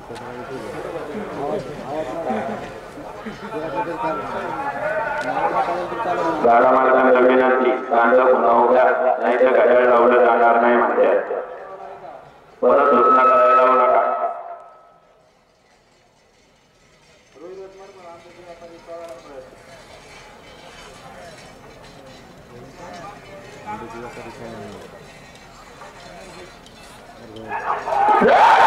गाडा मालकांना विनंती, कांदा पुन्हा उभ्या नाही तर घड्याळ लावलं जाणार नाही म्हणतात. परत सूचना करायला लावू नका. Yeah!